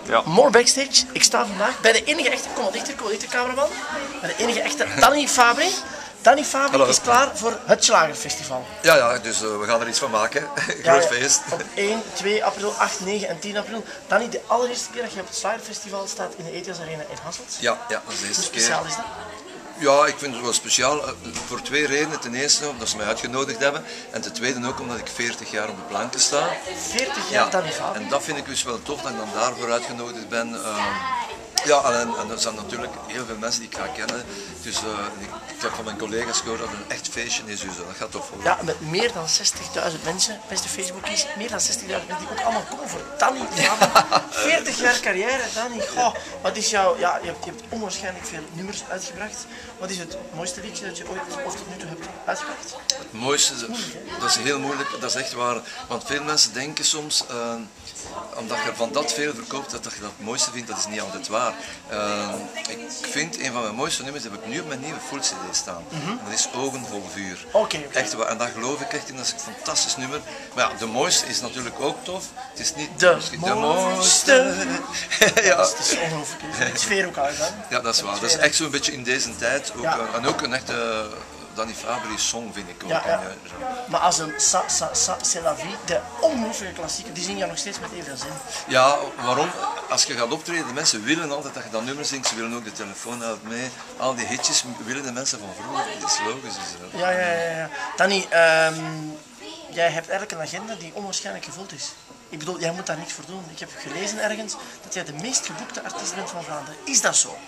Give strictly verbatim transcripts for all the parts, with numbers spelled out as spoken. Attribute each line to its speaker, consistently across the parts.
Speaker 1: Ja.
Speaker 2: More Backstage. Ik sta vandaag bij de enige echte, kom wat dichter, kom wat dichter cameraman, bij de enige echte Danny Fabri. Danny Fabri
Speaker 3: Hallo.
Speaker 2: is klaar voor het Slagerfestival.
Speaker 3: Ja, ja, dus uh, we gaan er iets van maken. Groot
Speaker 2: Ja, ja.
Speaker 3: feest.
Speaker 2: Op één, twee april, acht, negen en tien april. Danny, de allereerste keer dat je op het Slagerfestival staat in de E T S Arena in Hasselt.
Speaker 3: Ja, ja, dat is de
Speaker 2: Hoe
Speaker 3: eerste
Speaker 2: speciaal
Speaker 3: keer.
Speaker 2: is dat?
Speaker 3: Ja, ik vind het wel speciaal uh, voor twee redenen. Ten eerste omdat ze mij uitgenodigd hebben en ten tweede ook omdat ik veertig jaar op de planken sta.
Speaker 2: veertig jaar Danny Fabri.
Speaker 3: En dat vind ik dus wel tof dat ik dan daarvoor uitgenodigd ben. Uh, ja, en, en er zijn natuurlijk heel veel mensen die ik ga kennen. Dus uh, ik, ik heb van mijn collega's gehoord dat het een echt feestje is, dus uh, dat gaat tof worden.
Speaker 2: Ja, met meer dan zestigduizend mensen, beste Facebookies, meer dan zestigduizend mensen die ook allemaal komen voor Danny Fabri. veertig jaar carrière, Danny. Goh, wat is jouw, ja, je hebt, je hebt onwaarschijnlijk veel nummers uitgebracht. Wat is het mooiste liedje dat je ooit of tot nu toe hebt uitgebracht?
Speaker 3: Het mooiste, dat is heel moeilijk, dat is echt waar. Want veel mensen denken soms, uh, omdat je van dat veel verkoopt, dat je dat het mooiste vindt, dat is niet altijd waar. Uh, ik vind een van mijn mooiste nummers, heb ik nu op mijn nieuwe full C D staan. Mm-hmm. En dat is Ogen vol vuur.
Speaker 2: Oké, okay, okay.
Speaker 3: Echt waar, en dat geloof ik echt in, dat is een fantastisch nummer. Maar ja, de mooiste is natuurlijk ook tof. Het is niet
Speaker 2: de,
Speaker 3: de
Speaker 2: mooiste.
Speaker 3: Ja.
Speaker 2: Dat is ongelooflijk. De sfeer ook uit, hè?
Speaker 3: Ja, dat is waar. Dat is echt zo'n beetje in deze tijd. Ook,
Speaker 2: ja.
Speaker 3: En ook een echte Danny Fabri song vind ik ook.
Speaker 2: Ja, ja.
Speaker 3: En, uh,
Speaker 2: maar als een Sa Sa Sa C'est la vie, de ongelooflijke klassieker, die zing je nog steeds met evenveel zin.
Speaker 3: Ja, waarom? Als je gaat optreden, de mensen willen altijd dat je dat nummer zingt, ze willen ook de telefoon uit mee. Al die hitjes willen de mensen van vroeger, dat is logisch. Dus, uh.
Speaker 2: Ja, ja, ja, ja. Danny, um, jij hebt eigenlijk een agenda die onwaarschijnlijk gevuld is. Ik bedoel, jij moet daar niks voor doen. Ik heb gelezen ergens dat jij de meest geboekte artiest bent van Vlaanderen. Is dat zo?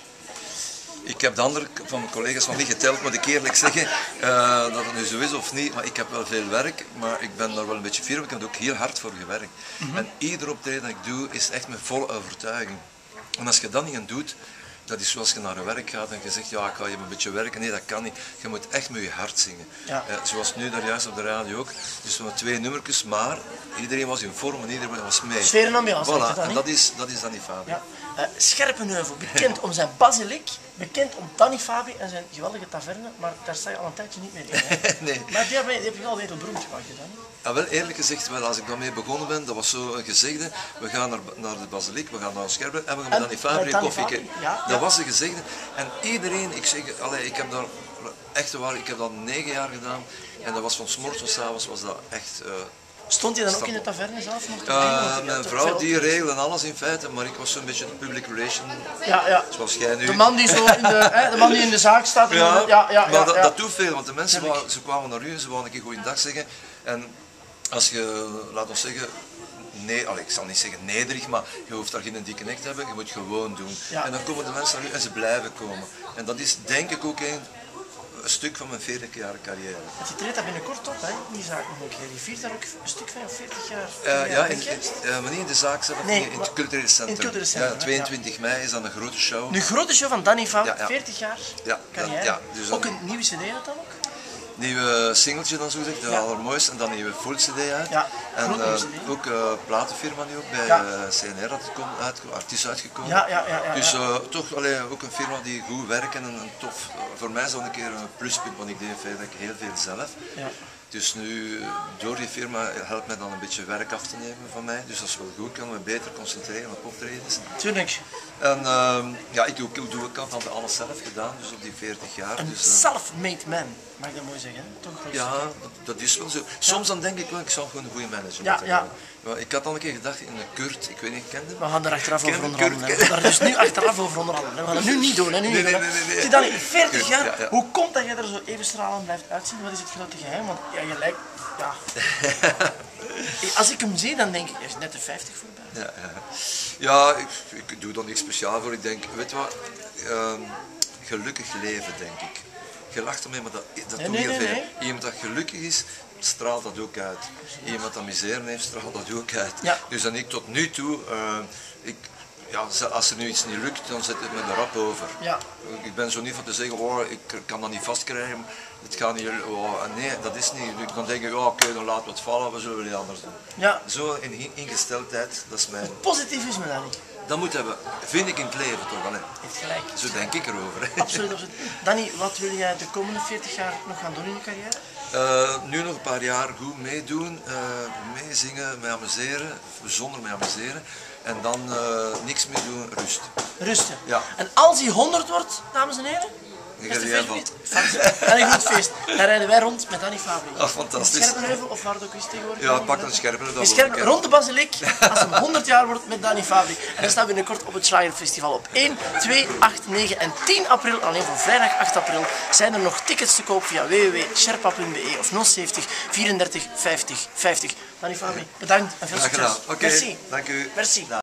Speaker 3: Ik heb de andere van mijn collega's nog niet geteld, moet ik eerlijk zeggen, uh, dat het nu zo is of niet. Maar ik heb wel veel werk, maar ik ben daar wel een beetje fier op. Ik heb er ook heel hard voor gewerkt. Mm-hmm. En ieder optreden dat ik doe, is echt met volle overtuiging. En als je dat niet aan doet, dat is zoals je naar je werk gaat en je zegt, ja, ik ga je een beetje werken. Nee, dat kan niet. Je moet echt met je hart zingen. Ja. Uh, zoals nu daar juist op de radio ook. Dus we twee nummertjes, maar iedereen was in vorm en iedereen was mee.
Speaker 2: Sfeer en ambiance.
Speaker 3: Voilà, en dat is, dat is Danny Fabri. Ja.
Speaker 2: Uh, Scherpenheuvel, bekend om zijn basiliek, bekend om Danny Fabri en zijn geweldige taverne, maar daar sta je al een tijdje niet meer in. Hè?
Speaker 3: Nee.
Speaker 2: Maar die heb je, die heb je wel wereldberoemd gemaakt, Danny.
Speaker 3: Ja, wel eerlijk gezegd, wel, als ik daarmee begonnen ben, dat was zo een gezegde, we gaan naar, naar de basiliek, we gaan naar Scherpen en we gaan met Danny Fabri een koffie.
Speaker 2: Ja,
Speaker 3: dat ja. was een gezegde. En iedereen, ik zeg, allee, ik heb daar echt waar, ik heb dat negen jaar gedaan en dat was van 's morgens tot 's avonds was dat echt. Uh,
Speaker 2: Stond je dan ook in de taverne zelf nog te
Speaker 3: uh, Mijn vrouw die regelde alles in feite, maar ik was zo'n beetje de public relation,
Speaker 2: ja, ja.
Speaker 3: zoals jij nu.
Speaker 2: De man die, zo in de, hè, de, man die in de zaak staat.
Speaker 3: Ja,
Speaker 2: de, ja, ja,
Speaker 3: maar
Speaker 2: ja,
Speaker 3: dat,
Speaker 2: ja.
Speaker 3: dat doet veel, want de mensen wou, ze kwamen naar u en ze wouden een keer goeiedag zeggen. En als je, laat ons zeggen, nee, allee, ik zal niet zeggen nederig, maar je hoeft daar geen dikke nek te hebben, je moet gewoon doen. Ja. En dan komen de mensen naar u en ze blijven komen. En dat is denk ik ook een, een stuk van mijn veertig jaar carrière.
Speaker 2: Je treedt daar binnenkort op, hè, die zaak nog een keer. Je viert daar ook een stuk van je veertig jaar.
Speaker 3: Uh, ja, in, in, uh, maar niet in de zaak zelf, nee, in het culturele centrum.
Speaker 2: In het culturele centrum,
Speaker 3: ja, tweeëntwintig mei is dan een grote show.
Speaker 2: Een grote show van Danny Fabri, ja, ja. veertig jaar
Speaker 3: ja,
Speaker 2: carrière.
Speaker 3: Dat, ja, dus dan,
Speaker 2: ook een nieuwe cd dat dan ook?
Speaker 3: Nieuwe singeltje dan zo gezegd, de ja. allermooiste, en dan een nieuwe full cd uit.
Speaker 2: Ja,
Speaker 3: en uh, ook uh, platenfirma nu ook bij ja. uh, C N R dat het komt, uit, artiest uitgekomen.
Speaker 2: Ja, ja, ja, ja,
Speaker 3: dus
Speaker 2: ja.
Speaker 3: Uh, toch allee, ook een firma die goed werken en, en tof. Uh, voor mij is dat een keer een pluspunt, want ik deed feitelijk heel veel zelf. Ja. Dus nu, door die firma helpt mij dan een beetje werk af te nemen van mij. Dus dat is wel goed, ik kan me beter concentreren op optredens.
Speaker 2: Tuurlijk.
Speaker 3: En uh, ja, ik doe, ik doe ik had dan alles zelf gedaan, dus op die veertig jaar.
Speaker 2: Een
Speaker 3: dus, uh,
Speaker 2: self-made man, mag ik dat mooi zeggen? Toch
Speaker 3: ja, dat, dat is wel zo. Soms dan denk ik wel, ik zou gewoon een goede manager
Speaker 2: ja,
Speaker 3: moeten
Speaker 2: ja.
Speaker 3: Maar ik had al een keer gedacht in een Kurt, ik weet niet, kende
Speaker 2: we gaan er achteraf over onderhandelen. We gaan er dus nu achteraf over onderhandelen. We gaan het nu niet doen. Hè, nu
Speaker 3: nee,
Speaker 2: niet
Speaker 3: nee, nee, nee, nee.
Speaker 2: Danny, veertig
Speaker 3: Kurt,
Speaker 2: jaar,
Speaker 3: ja, ja.
Speaker 2: hoe komt dat jij er zo even stralend blijft uitzien? Wat is het grote geheim? Want ja, je lijkt, ja. Als ik hem zie, dan denk ik, hij is net de vijftig voorbij.
Speaker 3: Ja, ja. ja ik, ik doe er niks speciaal voor. Ik denk, weet je wat, uh, gelukkig leven, denk ik. Je lacht ermee, maar dat, dat
Speaker 2: nee,
Speaker 3: doet
Speaker 2: nee,
Speaker 3: heel
Speaker 2: nee,
Speaker 3: veel.
Speaker 2: nee.
Speaker 3: Iemand dat gelukkig is, straalt dat ook uit. Iemand dat misère heeft, straalt dat ook uit.
Speaker 2: Ja.
Speaker 3: Dus dan ik tot nu toe, uh, ik, ja, als er nu iets niet lukt, dan zet ik me er rap over.
Speaker 2: Ja.
Speaker 3: Ik ben zo niet van te zeggen, oh, ik kan dat niet vastkrijgen, het gaat niet, oh, nee, dat is niet. Dan denk ik, oh, oké, okay, dan laten we het vallen, we zullen wel iets anders doen.
Speaker 2: Ja.
Speaker 3: Zo in ingesteldheid, dat is mijn...
Speaker 2: Positivisme, Danny.
Speaker 3: Dat moet hebben, vind ik in het leven toch wel.
Speaker 2: Heeft gelijk.
Speaker 3: Zo denk ik erover.
Speaker 2: Absoluut, absoluut. Danny, wat wil jij de komende veertig jaar nog gaan doen in je carrière?
Speaker 3: Uh, nu nog een paar jaar goed meedoen, uh, meezingen, me amuseren, zonder me amuseren. En dan uh, niks meer doen, rust.
Speaker 2: Rusten.
Speaker 3: Ja.
Speaker 2: En als hij honderd wordt, dames en heren,
Speaker 3: Ik ga jij van.
Speaker 2: en een goed feest. Dan rijden wij rond met Danny Fabri.
Speaker 3: Ah, fantastisch.
Speaker 2: Scherpenheuvel of waar het ook is tegenwoordig.
Speaker 3: Ja, pak een Scherpenheuvel.
Speaker 2: In Scherpen, rond de Basiliek, als hem honderd jaar wordt met Danny Fabri. En dan staan we binnenkort op het Schlagerfestival op één, twee, acht, negen en tien april. Alleen voor vrijdag acht april zijn er nog tickets te koop via w w w punt sherpa punt b e of nul zeventig, vierendertig, vijftig, vijftig. Danny Fabri, bedankt en veel
Speaker 3: Graag gedaan.
Speaker 2: succes.
Speaker 3: Oké,
Speaker 2: Merci.
Speaker 3: dank u.
Speaker 2: Merci.